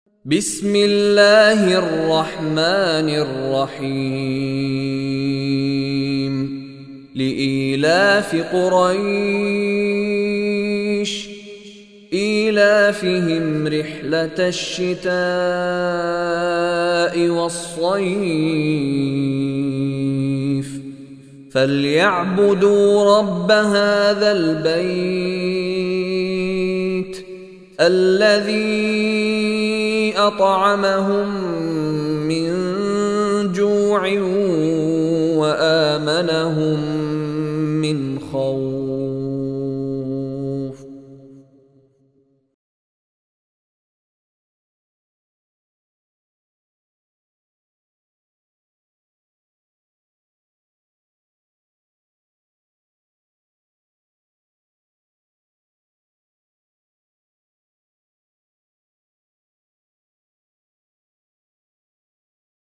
بسم الله الرحمن الرحيم لإيلاف قريش إيلافهم رحلة الشتاء والصيف فليعبدوا رب هذا البيت الذي أطعمهم من جوع وآمنهم